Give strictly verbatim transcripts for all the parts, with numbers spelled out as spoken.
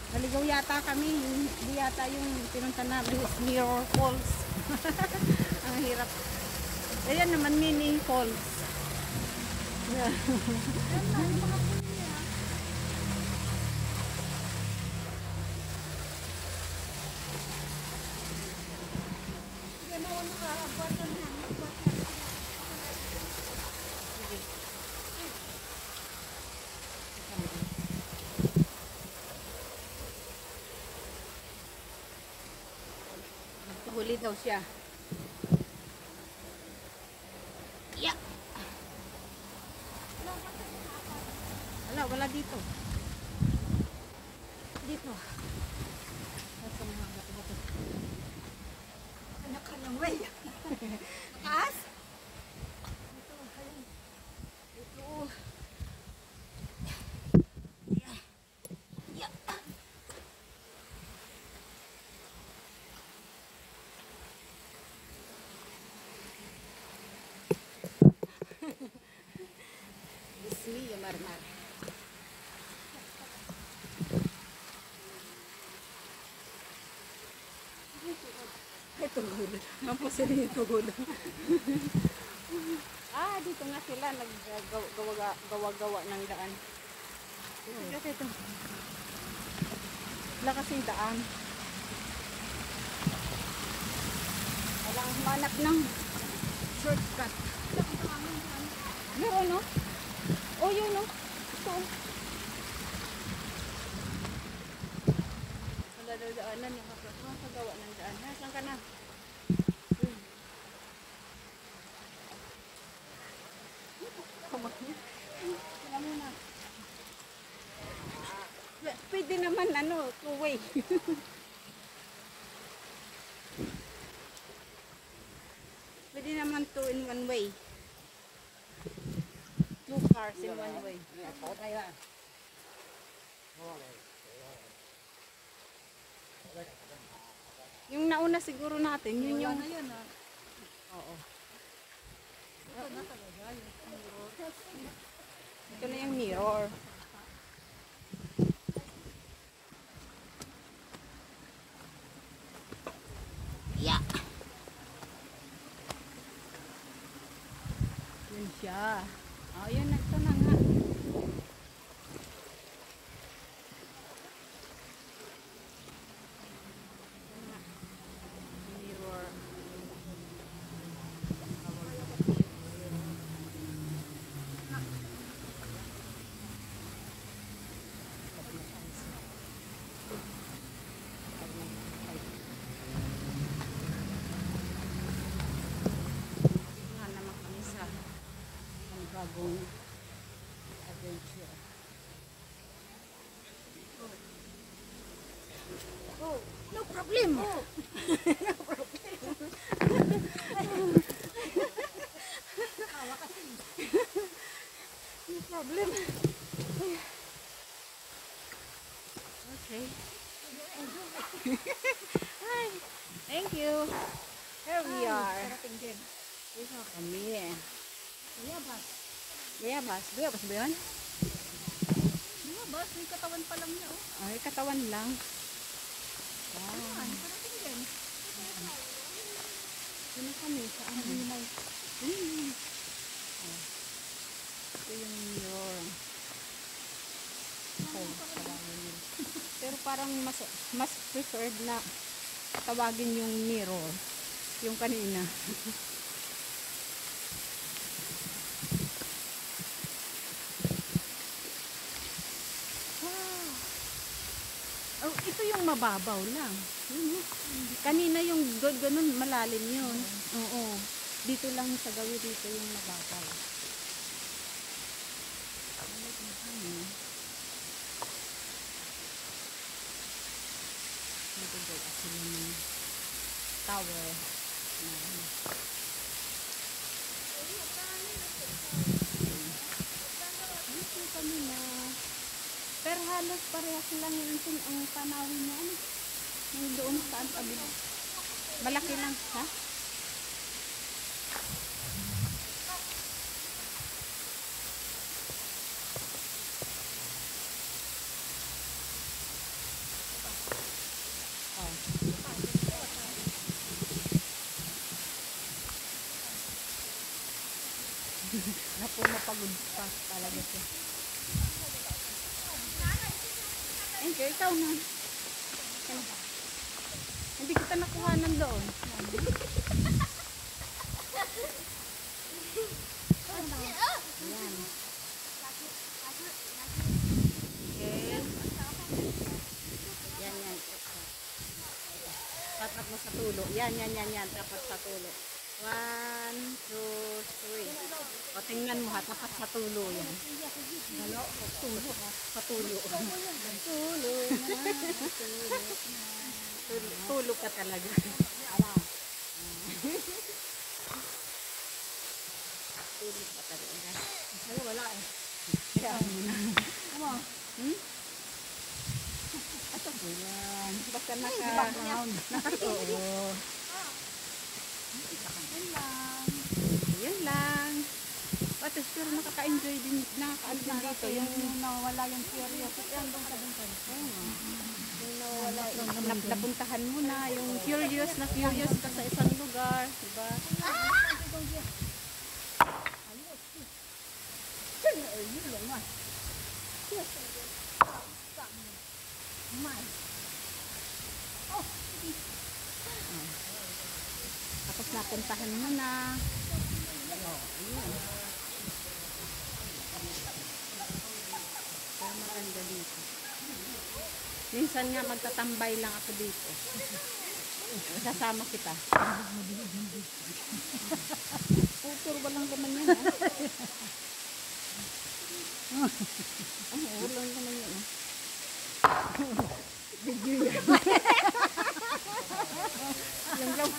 Naligaw yata kami. Hindi yata yung pinunta namin is Mirror Falls. Ang hirap. Ayan naman, mini falls. Yeah. Huli daw siya. Yeah. Wala, wala dito. Dito. Nasa mga bato-bato. Anak ka ng way. Taas? Dito, ayun. Dito. Yeah. Yeah. Ismi yung marmar. Ay, tugod. Mapusin yung tugod. Ah, dito nga sila naggawa-gawa ng daan. Ito, ito. Wala kasing daan. Walang manap ng shortcut. Meron, no? Oh, yun, no? Ito. Wala daw daanan. Nakagawa ng daan. Ha, saan ka na? Hmm. Wala muna. Pwede naman, ano, two-way. Pwede naman two in one way. Two cars in one way. Yung nauna siguro natin, yun yung... Ayun ah. Oo. Ito na talaga. Ito na yung mirror. Yeah. Yun siya. Oh, yun. Ito na nga. Mirror. Nga naman kami sa bagong adventure. Oh, no problem. Oh. No problem. No problem. Okay. Hi. Thank you. Here we are. Parating din. Dito kami. Bayabas. Bayabas. Bayabas ba yun? Bayabas. May katawan pa lang niya oh. Ay, katawan lang. Wow. Ayan, parating din. Sino kami? Saan? Hinay. Hmm. Oh. Ito yung mirror. Oh, tawagin yun. Pero parang mas, mas preferred na tawagin yung mirror. Yung kanina. Wow. Oh, ito yung mababaw lang. Yun, kanina yung god ganun malalim yun. Oo. Dito lang sa gawin dito yung mababaw. Hmm. Nagagawa sila ng tower na ano. Dito kami na. Pero halos parehas lang yung ang tanawin niya. Ano? Yung doon saan kami. Malaki lang, ha? Napo mapagod pa talaga siya. Enjo, ikaw na. Ano? Hindi kita nakuha ng doon. Ayan. Okay. Yan, yan. Tapat mo sa tulo. Yan, yan, yan, yan. Tapat sa tulo. One, two, three. O, tingnan mo ha. Tapat sa tulo yan. Tulo. Tulo. Sa tulo. Tulo na. Tulo. Tulo ka talaga. Tulo ka talaga. Ay, wala eh. Kaya mo na. Ano? Hmm? Ito po yan. Basta naka... Naka... Oo. Yan lang. Yan lang. Pati pero nakaka-enjoy din. Nakaka-ano din dito. Yung Yung nawala yung curiosity. Yan doon sa buntan. yung nawala. Nap, napuntahan mo na. Yung curious na curious ka sa isang lugar. Diba? Tapos napuntahan mo na. Oh, ayun. Pero maganda dito. Minsan nga magtatambay lang ako dito. Sasama kita. Puro ba lang naman yan, ha? Ay, puro lang naman yan, ha? Video yan. Yung lang.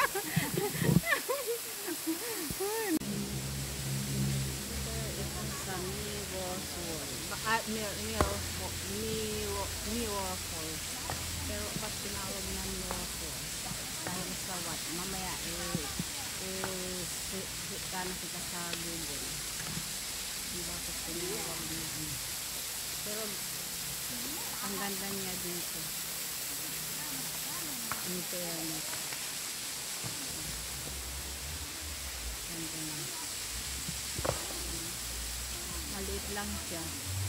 Sa Mirror Falls. Ah, Mirror, Mirror, Mirror, Mirror Falls. Pero pag tinawag na Mirror Falls, dahil sa what? Mamaya eh, eh, si- si- kana kita sa Google. Diba ko tinawag na ano. Pero, ang ganda niya dito. Internet. Ganda niya. Maliit lang siya.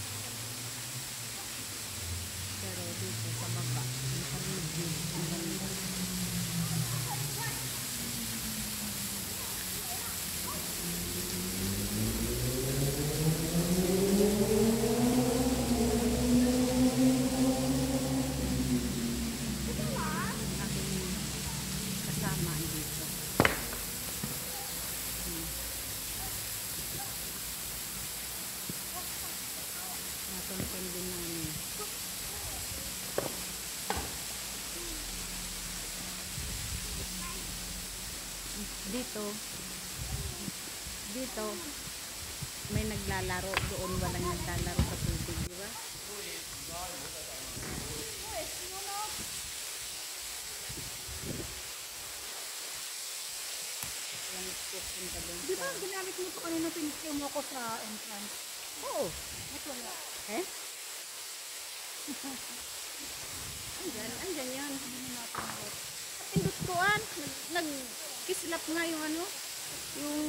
Pero dito sa baba, yung paligid, ang ganda. Aking kasama dito. Hmm. Natonton din namin. Dito, dito, may naglalaro. Doon walang naglalaro sa tubig, di ba? Yan, pupunta doon Di ba sa... ginamit mo ito kanina pinicture mo ko sa entrance? Oo. At wala. Eh? Andyan, andyan yan. Hindi natin mo. Pindot ko an. Nag, nag-kislap nga yung ano. Yung...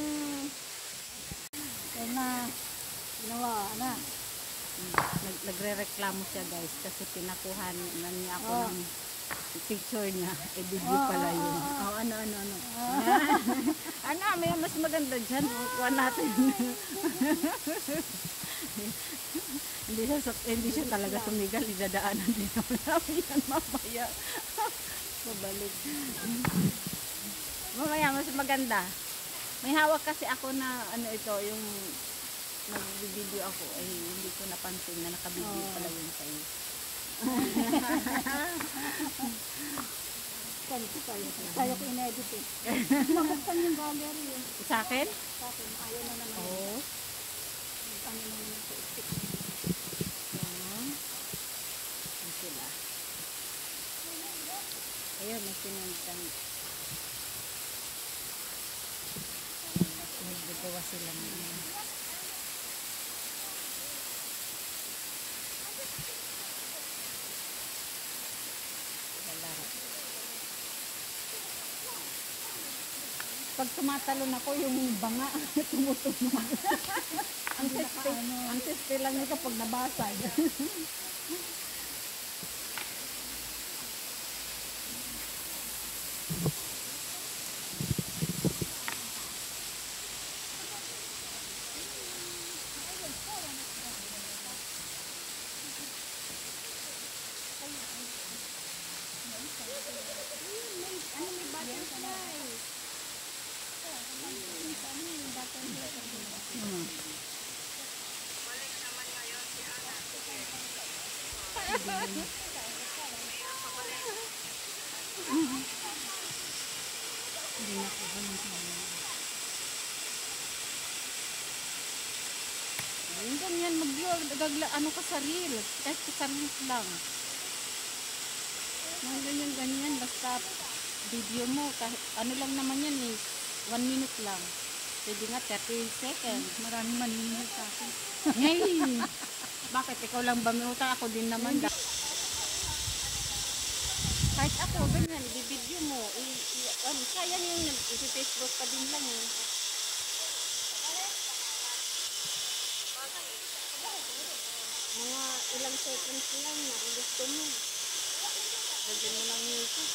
Kaya na, ginawa na. Nag, nagre-reklamo siya guys kasi pinakuhan na niya ako Oh. ng picture niya. E video Oh, pala oh, yun. oh, oh. Oh, ano, ano, ano. Ano, may mas maganda dyan. Kuha natin. hindi siya sa- hindi siya talaga tumigal. Idadaanan din naman namin yan mamaya. Babalik. Mamaya mas maganda. May hawak kasi ako na ano ito, yung nag-video ako ay hindi ko napansin na naka-video Oh. pala yun sa iyo. Kaya ko tayo. Kaya ko in-edit eh. Mabuksan yung gallery eh. Sa akin? Sa akin, ayaw na naman. Oo. Ano na naman sa stick. Yan. Yan sila. Ayun, may sinundan. Nagagawa sila ng ano. Lalaro. pag tumatalon ako, yung banga, tumutunog. Ang siste, ang siste lang nito pag nabasag. Ano may butterfly? Hmm. Hindi na ko ganun sa mga. Yung ganyan, mag-vlog, gagla, ano ka sa reel, kahit sa reels lang. Mga ganyan, ganyan, basta video mo, kahit, ano lang naman yan eh, one minute lang. Pwede nga, thirty seconds. Maraming maniningil sa akin. Yay! Bakit? Ikaw lang ba may utang? Ako din naman. Kahit ako, ganyan, i-video mo. I, i, um, sayang yun, i-Facebook pa din lang eh. Mga ilang seconds lang na kung gusto mo. Lagyan mo lang music.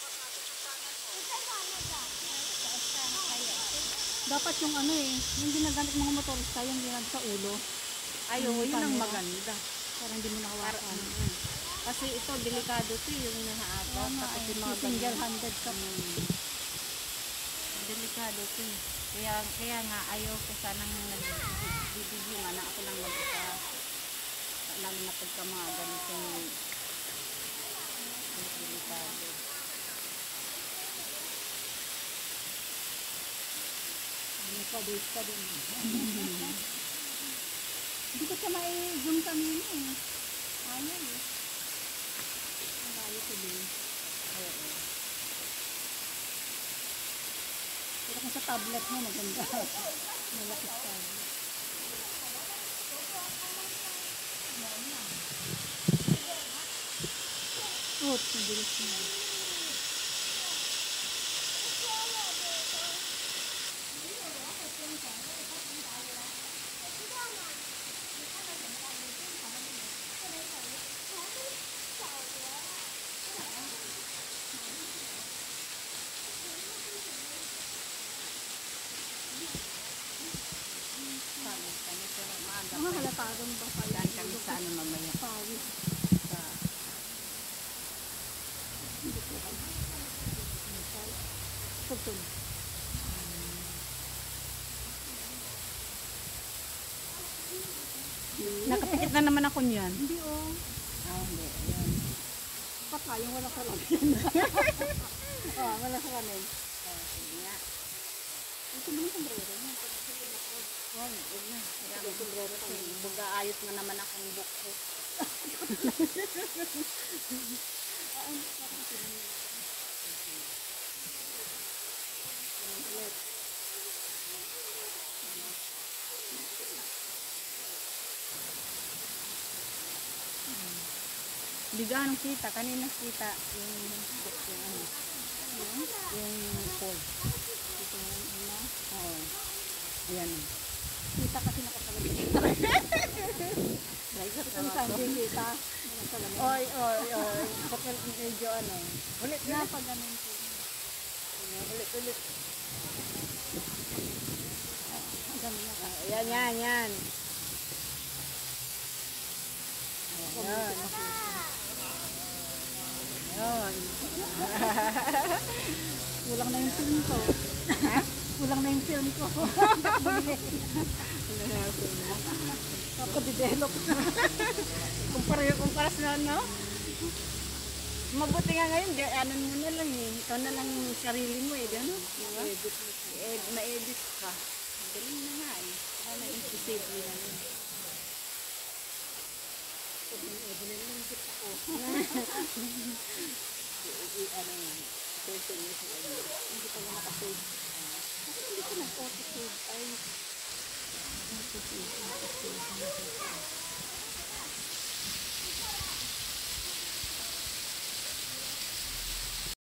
Dapat yung ano eh, yung ginagamit mga motorista, yung ginagamit sa ulo. Ayaw, Yung yun ang camera. maganda. Para hindi mo Para, nakawakan. mm, mm. Kasi ito, delikado to yung nahaata. Oo nga, Tapos eh, yung mga single-handed ka. Mm. Delikado to eh. Kaya, kaya nga, ayaw ko sanang nag-video nga na ako lang mag-isa. Lalo na pagka mga ganitong delikado. Hindi pa, wait pa din. Hindi ko siya mai-zoom kanina eh. Ayaw eh. Ang layo ko din. Oo. Pero kung sa tablet mo, maganda. Malaki sa tablet. Oot, mabilis na. Sabi kami, pero maaga Mga pa. halatagan ba pa Daan kami sa ano mamaya. pawis. Sa Pagtun. nakapikit na naman ako niyan. Hindi oh. Ah, hindi. Ayan. Paka yung walang salamin. Oh, walang salamin. Oh, sige nga. Ito naman sombrero. Oh, huwag na. Ayan. Buga ayos na naman akong book ko. Hindi ganong kita. Kanina kita yung book yung ano. Yung fold. Ito yung una. Oo. Ayan. Kita kasi nakasalamin. Itong sabi kita. Walang salamin. Oy, oy, oy. Bakit medyo ano. Ulit na. Napag ganun ko. Ulit, ulit. Ganun na. Ah, yan, yan, yan. Ayan. Ayan. Kulang na yung film ko. Ha? Kulang na yung film ko. Kapag-develop. Kumpara yung kumparas na ano. Mabuti nga ngayon, di, ano mo na lang eh. Ikaw na lang yung sarili mo eh, gano'n. Diba? Ed, ma-edit ka. Galing na nga eh. Wala imposible na yun. Ano nga, person mo sa ano. Hindi pa nga nakasave. Hindi ko nag-auto-save. Ay, auto-save, auto-save, auto-save.